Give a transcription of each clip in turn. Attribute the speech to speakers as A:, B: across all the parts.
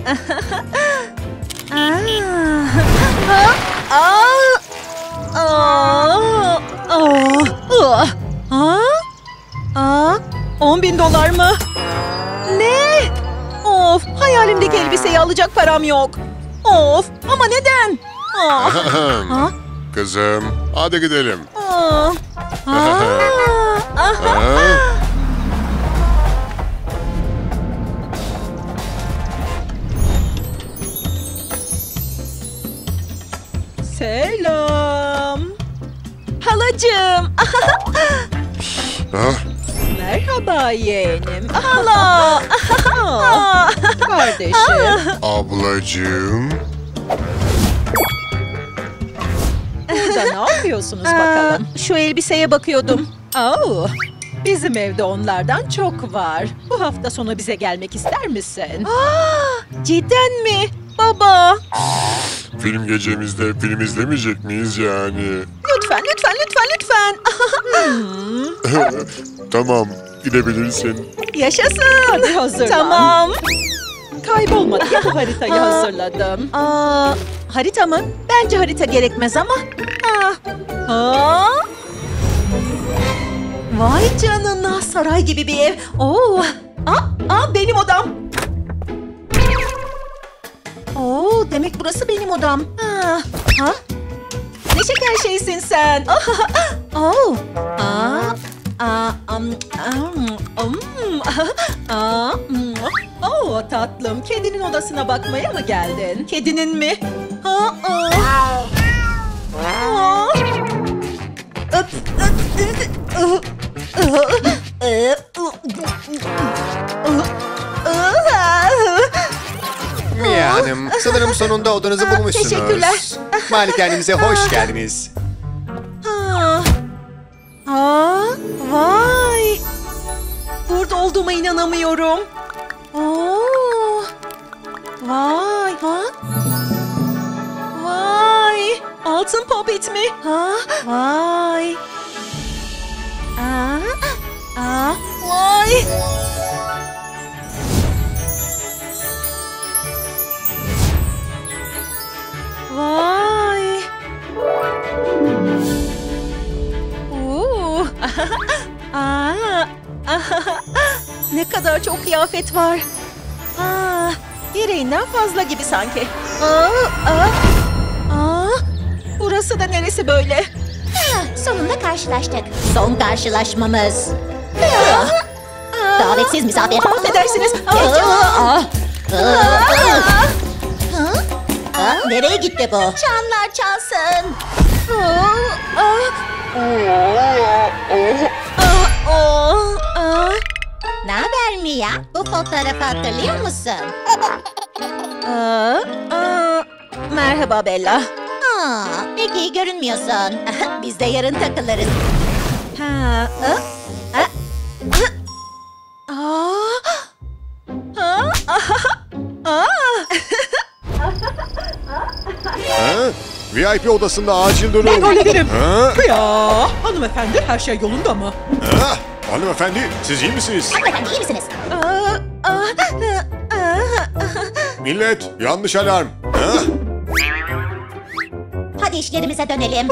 A: $10.000 mı? Ne? Of, hayalimdeki elbiseyi alacak param yok. Of, ama neden?
B: Kızım, hadi gidelim.
A: Selam. Halacığım. Merhaba yeğenim. Hala. Kardeşim.
B: Ablacığım.
A: Burada ne yapıyorsunuz bakalım? Şu elbiseye bakıyordum. Bizim evde onlardan çok var. Bu hafta sonu bize gelmek ister misin? Cidden mi? Baba.
B: Film gecemizde film izlemeyecek miyiz yani?
A: Lütfen, lütfen, lütfen, lütfen.
B: Tamam, gidebilirsin.
A: Yaşasın. Hadi hazırlan. Tamam. Kaybolma diye bu haritayı hazırladım. Harita mı? Bence harita gerekmez ama. Vay canına, saray gibi bir ev. Benim odam. Demek burası benim odam. Ne şeker şeysin sen. Tatlım, kedinin odasına bakmaya mı geldin? Kedinin mi?
C: Mia Hanım, sanırım sonunda odanızı bulmuşsunuz.
A: Teşekkürler.
C: Malikanemize hoş geldiniz.
A: Vay! Burada olduğuma inanamıyorum. Vay! Vay! Altın popit mi? Vay! Vay! Vay! Ne kadar çok kıyafet var. Gereğinden fazla gibi sanki. Burası da neresi böyle?
D: Sonunda karşılaştık. Son karşılaşmamız. Davetsiz misafir.
A: Affedersiniz.
D: Nereye gitti bu? Çanlar çalsın. Ne haber Mia? Bu fotoğrafı hatırlıyor musun?
A: Merhaba Bella.
D: Pek iyi görünmüyorsun. Biz de yarın takılırız.
B: VIP odasında acil durum.
A: Ben hallederim. Ya hanımefendi, her şey yolunda mı?
B: Hanımefendi, siz iyi misiniz?
D: Hanımefendi iyi misiniz?
B: Millet, yanlış alarm.
D: Hadi işlerimize dönelim.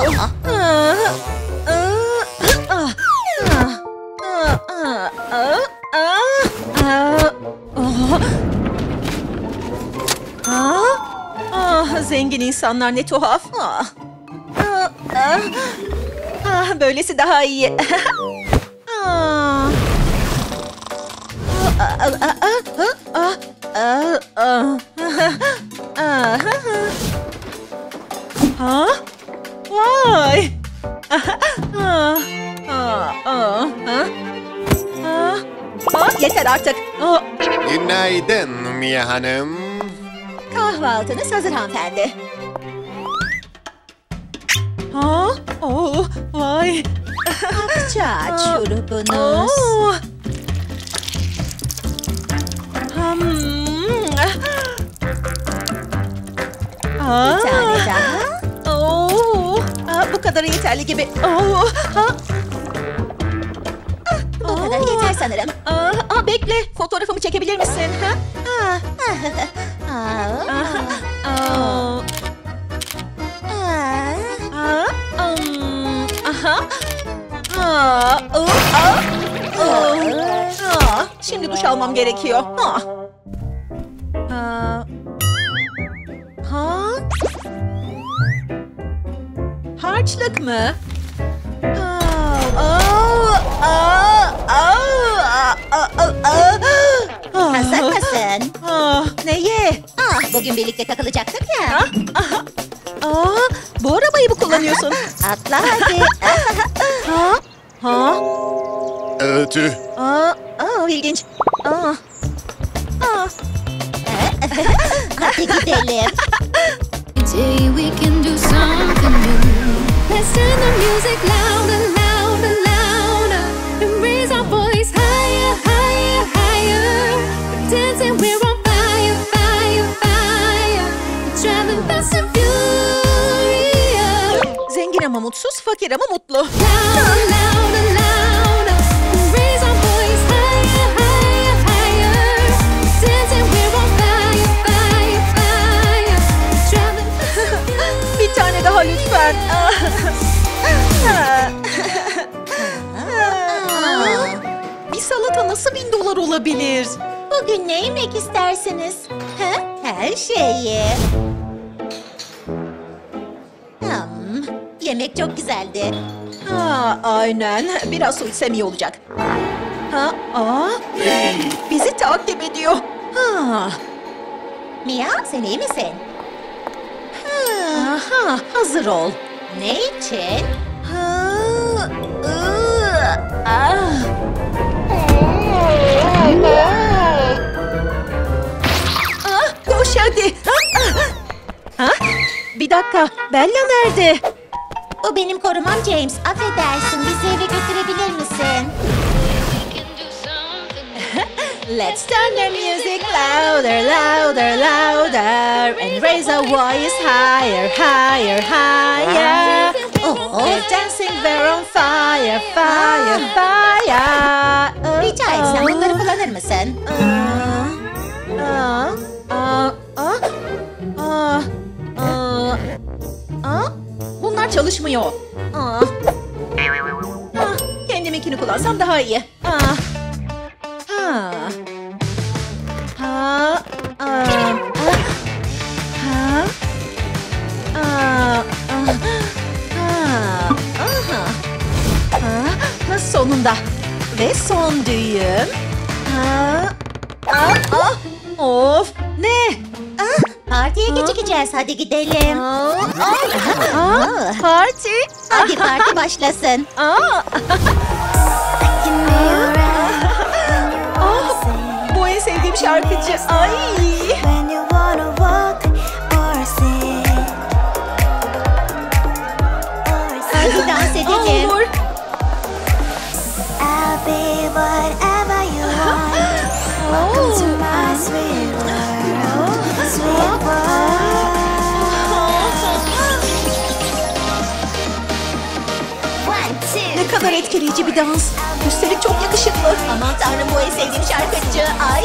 A: Zengin insanlar ne tuhaf. Böylesi daha iyi. Vay. Yeter artık.
C: Günaydın Mia Hanım.
D: Kahvaltınız hazır hanımefendi.
A: Vay.
D: Akçaat şurubunuz. Bir tane daha.
A: Bu kadar yeterli gibi.
D: Bu kadar yetersiz sanırım.
A: Bekle, fotoğrafımı çekebilir misin? Şimdi duş almam gerekiyor. Harçlık mı?
D: Hazır mısın?
A: Neye?
D: Bugün birlikte takılacaktık ya.
A: Bu arabayı mı kullanıyorsun?
D: Atla hadi.
B: Tüh.
A: İlginç.
D: Hadi gidelim.
E: Today we can do something new. Let's turn the music louder, louder, louder, and raise our voice higher, higher, higher. We're dancing, we're on fire, fire, fire. We're driving fast and furious.
A: Zengin ama mutsuz, fakir ama mutlu.
E: Louder, louder, louder, and raise our voice higher, higher, higher. We're dancing, we're on fire, fire, fire. We're driving fast and furious.
A: Bir tane daha lütfen. Bir salata nasıl $1000 olabilir?
D: Bugün ne yemek istersiniz? Her şeyi. Yemek çok güzeldi.
A: Aynen. Biraz su içsem iyi olacak. Bizi takip ediyor.
D: Mia, sen iyi misin?
A: Hazır ol.
D: Ne için?
A: Koş hadi. Bir dakika. Bella nerede?
D: O benim korumam James. Affedersin, bizi eve götürebilir misin?
A: Let's turn the music louder, louder, louder, and raise our voice higher, higher, higher. We're dancing, we're on fire, fire, fire.
D: Rica etsem bunları kullanır mısın?
A: Bunlar çalışmıyor. Kendiminkini kullansam daha iyi. Sonunda. Ve son düğüm. Of! Ne?
D: Partiye gecikeceğiz. Hadi gidelim.
A: Parti?
D: Hadi parti başlasın.
A: Bu en sevdiğim şarkıcı. Ay!
D: Hadi dans edelim.
A: Olur. Ne kadar etkileyici bir dans. Üstelik çok yakışıklı.
D: Aman tanrım, bu en sevdiğim şarkıcı. Ay.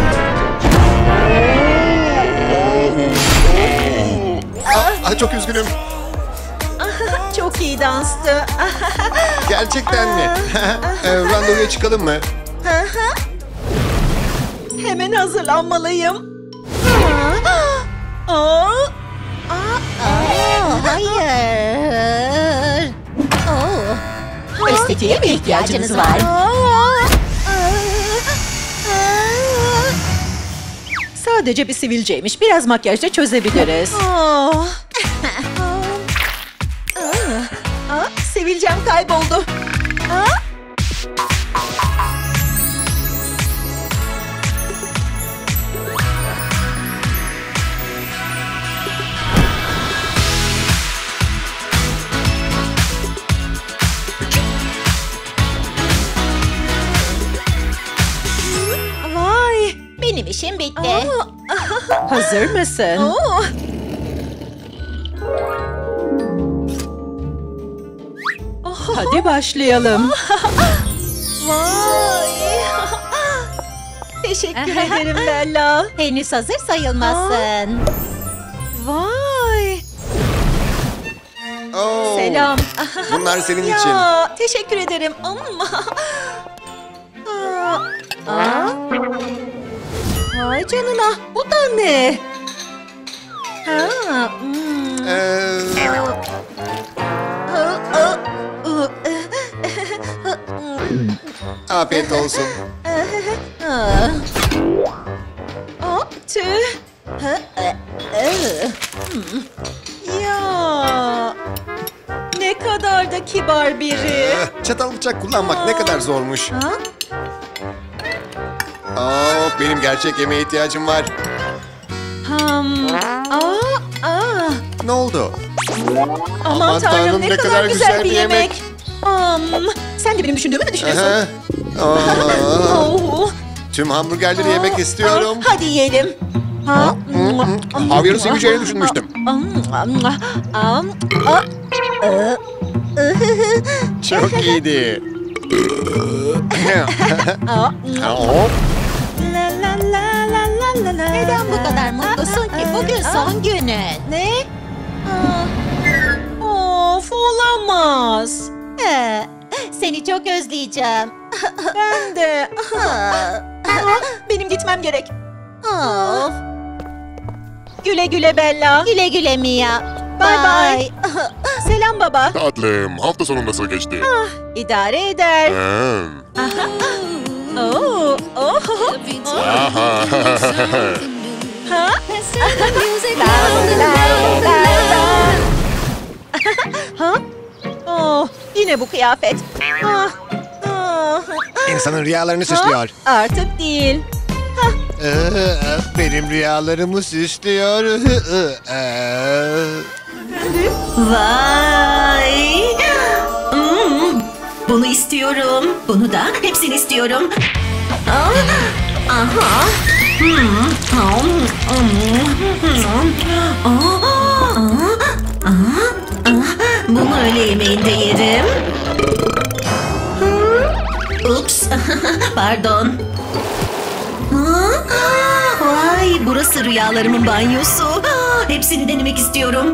C: Çok üzgünüm.
A: Çok iyi danstı.
C: Gerçekten mi? Randevuya çıkalım mı?
A: Hemen hazırlanmalıyım.
D: Hayır.
A: Estetiğe mi ihtiyacınız var? Sadece bir sivilceymiş. Biraz makyajla çözebiliriz. Sivilcem kayboldu. Vay!
D: Benim işim bitti.
A: Hazır mısın? Hadi başlayalım.
D: Vay.
A: Teşekkür ederim Bella.
D: Henüz hazır sayılmazsın.
A: Vay.
C: Oo,
A: Selam.
C: Bunlar senin için.
A: Ya, teşekkür ederim. Vay canına. Bu da ne? Ha,
C: Afiyet olsun.
A: Tüh. Ya. Ne kadar da kibar biri.
C: Çatal bıçak kullanmak ne kadar zormuş.
A: Ha?
C: Benim gerçek yemeğe ihtiyacım var. Ne oldu?
A: Aman tanrım, ne kadar güzel bir yemek. Sen de benim düşündüğümü mü düşünüyorsun? Oh.
C: Tüm hamburgerleri yemek istiyorum.
A: Hadi yiyelim.
C: Havyarı seveceğini düşünmüştüm. Çok iyiydi.
D: Neden bu kadar mutlusun ki? Bugün son günün.
A: Ne? Of, olamaz.
D: Seni çok özleyeceğim.
A: Ben de. Benim gitmem gerek.
D: Of.
A: Güle güle Bella.
D: Güle güle Mia.
A: Bye bye. Selam baba.
B: Tatlım, hafta sonu nasıl geçti?
A: İdare eder. Oh.
B: Aha.
A: Ha?
E: Let's turn the music loud and loud.
A: Ha? Oh, yine bu kıyafet.
C: İnsanın rüyalarını süslüyor.
A: Artık değil.
C: Benim rüyalarımı süslüyor.
F: Vay! Bunu istiyorum. Bunu da. Hepsini istiyorum. Aha. Bunu öğle yemeğinde yerim. Ups. Pardon. Vay, burası rüyalarımın banyosu. Hepsini denemek istiyorum.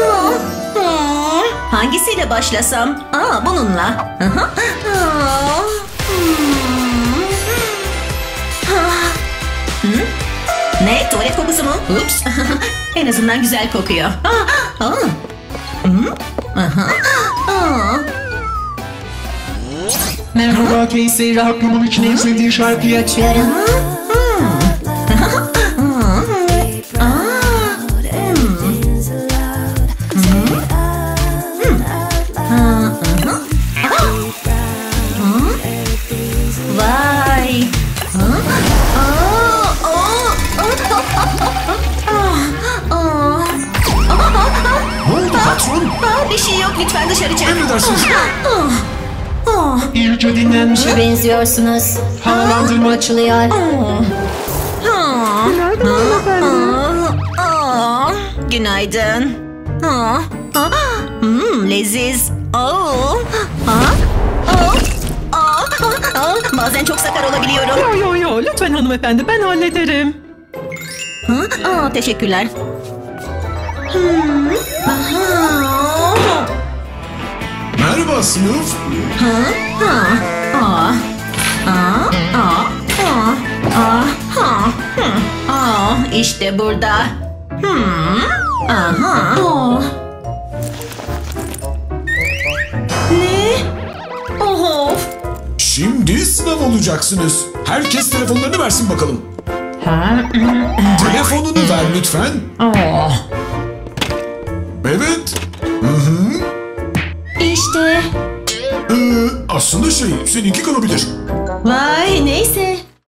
F: Hangisiyle başlasam? Bununla. Ne? Tuvalet kokusu mu? Ups. En azından güzel kokuyor.
G: Merhaba Casey, rahatlaman için en sevdiğin şarkıyı açıyorum.
F: Vay.
G: Ne oldu patron?
F: Bir şey yok, lütfen dışarı çık.
G: Emredersiniz. İyice dinlenmiş.
E: Benziyorsunuz.
G: Havalandırma açılıyor.
F: Günaydın. Leziz. Bazen çok sakar olabiliyorum.
A: Yo, lütfen hanımefendi, ben hallederim.
F: Teşekkürler.
G: Merhaba sınıf.
F: İşte burada. Ne? Of.
G: Şimdi sınav olacaksınız. Herkes telefonlarını versin bakalım. Telefonunu ver lütfen. Evet.
F: İşte.
G: Aslında seninki kalabilir.
F: Vay, neyse.